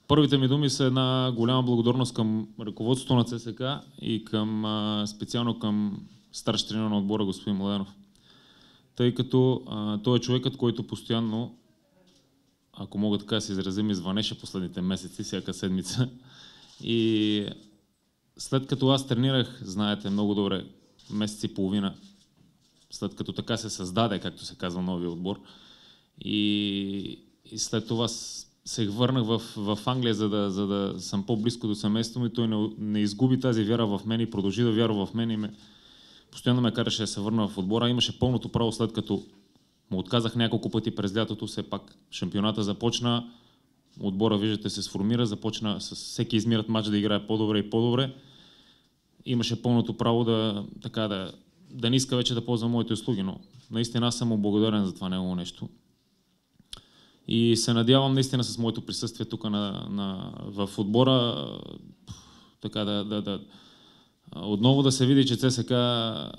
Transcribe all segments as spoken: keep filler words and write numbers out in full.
Първите ми думи са една голяма благодарност към ръководството на ЦСКА и към, а, специално към старши тренер на отбора господин Младенов. Тъй като а, той е човекът, който постоянно, ако мога така да се изразя, ми звънеше последните месеци, всяка седмица. И след като аз тренирах, знаете много добре, месец и половина, след като така се създаде, както се казва, новия отбор, и, и след това се върнах в, в Англия, за да, за да съм по-близко до семейството ми, той не, не изгуби тази вяра в мен и продължи да вярва в мен и ме, постоянно ме караше да се върна в отбора. Имаше пълното право, след като му отказах няколко пъти през лятото, все пак шампионата започна, отбора, виждате, се сформира, започна с всеки измират матч да играе по-добре и по-добре. Имаше пълното право да, така, да, да не иска вече да ползва моите услуги, но наистина аз съм му благодарен за това негово нещо. И се надявам наистина с моето присъствие тук на, на, в отбора така да, да, да отново да се види, че ЦСКА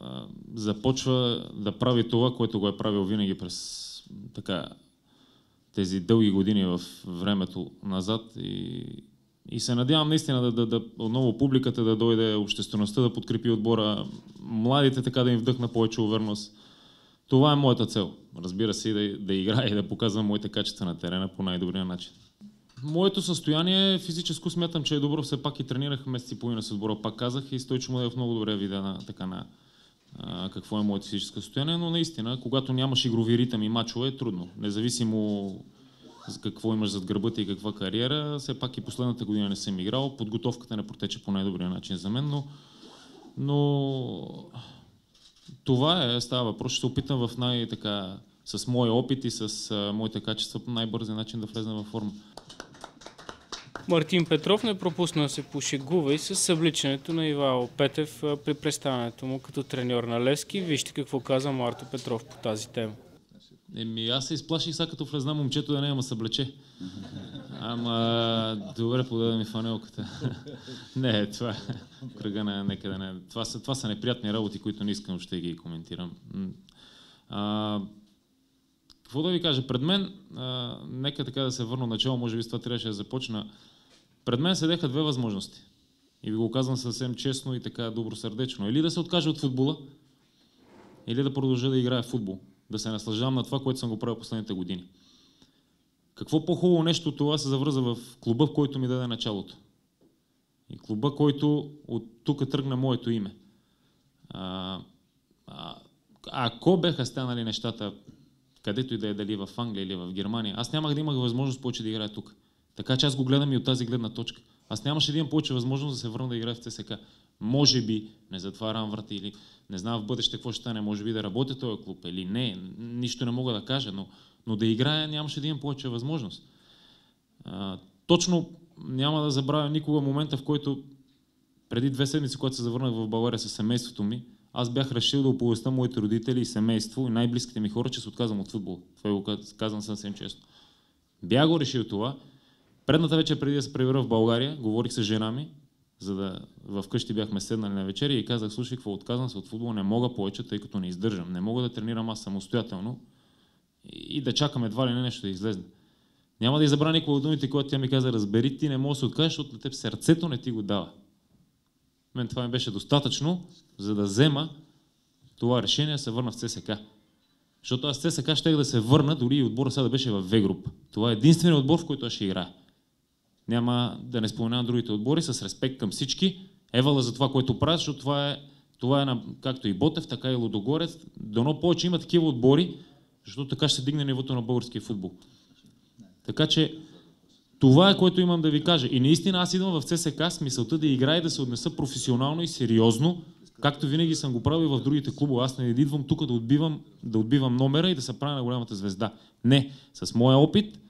започва да прави това, което го е правил винаги през така, тези дълги години в времето назад. И, и се надявам наистина да, да, да отново публиката да дойде, обществеността да подкрепи отбора, младите така да им вдъхна повече увереност. Това е моята цел. Разбира се, да, да играя и да показвам моите качества на терена по най-добрия начин. Моето състояние физическо смятам, че е добро. Все пак и тренирах месец и половина с отбора, пак казах, и Стойчо Младенов много добре видя на, така, на а, какво е моето физическо състояние, но наистина, когато нямаш игрови ритъм и мачове, е трудно. Независимо за какво имаш зад гърбата и каква кариера, все пак и последната година не съм играл. Подготовката не протече по най-добрия начин за мен, но, но това е, става въпрос. Ще се опитам в най-така, с моя опит и с а, моите качества по най-бързия начин да влезна във форма. Мартин Петров не пропусна да се пошегува и с събличането на Ивайло Петев при представянето му като треньор на Левски. Вижте какво каза Марто Петров по тази тема. Еми, аз се изплаших сега, като влезна момчето да не ама съблече. Ама, добре, подаде ми фанелката. Не, това кръга на нека да не. Това са, това са неприятни работи, които не искам ще ги коментирам. А, какво да ви кажа? Пред мен, а, нека така да се върна начало, може би с това трябваше да започна. Пред мен седеха две възможности. И ви го казвам съвсем честно и така добросърдечно. Или да се откажа от футбола, или да продължа да играя в футбол. Да се наслаждавам на това, което съм го правил последните години. Какво по-хубаво нещо това се завърза в клуба, в който ми даде началото. И клуба, който от тук тръгна моето име. А, а, ако беха станали нещата, където и да е, дали в Англия или в Германия, аз нямах да имах възможност повече да играя тук. Така че аз го гледам и от тази гледна точка. Аз нямаше да имам повече възможност да се върна да играя в ЦСКА. Може би, не затварям врати или не знам в бъдеще какво ще стане, може би да работя този клуб или не, нищо не мога да кажа, но, но да играя нямаше да имам повече възможност. А, точно няма да забравя никога момента, в който преди две седмици, когато се завърнах в България със семейството ми, аз бях решил да оповестя моите родители и семейство и най-близките ми хора, че се отказвам от футбол. Това го казвам съвсем често. Бях го решил това. Предната вечер, преди да се прибера в България, говорих с жена ми, за да вкъщи бяхме седнали на вечеря и казах, слушай, какво отказвам се от футбола, не мога повече, тъй като не издържам. Не мога да тренирам аз самостоятелно и да чакам едва ли не нещо да излезне. Няма да избра никога от думите, когато тя ми каза, разбери, ти не можеш да се откажеш, защото на теб сърцето не ти го дава. Мен това ми беше достатъчно, за да взема това решение да се върна в ЦСКА. Защото аз в ЦСКА щех да се върна, дори и отбора сега да беше в В-груп. Това е единственият отбор, в който аз ще играя. Няма да не споменавам другите отбори, с респект към всички. Евала за това, което правят, защото това е, това е на, както и Ботев, така и Лудогорец. Дано повече има такива отбори, защото така ще се дигне нивото на българския футбол. Така че това е, което имам да ви кажа. И наистина аз идвам в ЦСКА с мисълта да играя и да се отнеса професионално и сериозно, както винаги съм го правил в другите клубове. Аз не идвам тук да отбивам, да отбивам номера и да се правя на голямата звезда. Не, с моя опит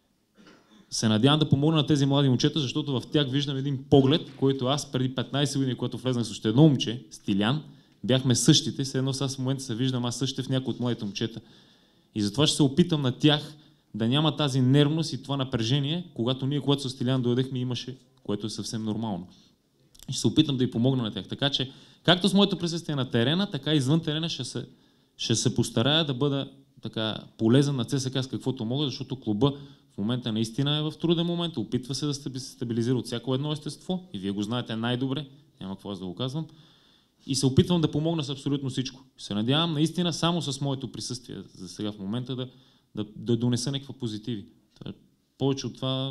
се надявам да помогна на тези млади момчета, защото в тях виждам един поглед, който аз преди петнайсет години, когато влезнах с още едно момче, Стилян, бяхме същите, все едно сега в момента се виждам аз същите в някои от младите момчета. И затова ще се опитам на тях да няма тази нервност и това напрежение, когато ние, когато с Стилян дойдехме, имаше, което е съвсем нормално. И ще се опитам да й помогна на тях. Така че, както с моето присъствие на терена, така и извън терена ще се, ще се постарая да бъда така полезен на ЦСКА с каквото мога, защото клуба В момента наистина е в труден момент, опитва се да се стабилизира от всяко едно естество и вие го знаете най-добре, няма какво аз да го казвам. И се опитвам да помогна с абсолютно всичко. Се надявам наистина само с моето присъствие за сега в момента да, да, да донеса някаква позитиви. Повече от това...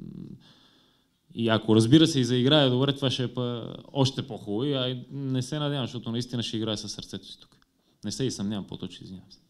И ако разбира се и заиграе добре, това ще е па още по-хубаво. А не се надявам, защото наистина ще играе със сърцето си тук. Не се и съмнявам, по-точно извинявам се.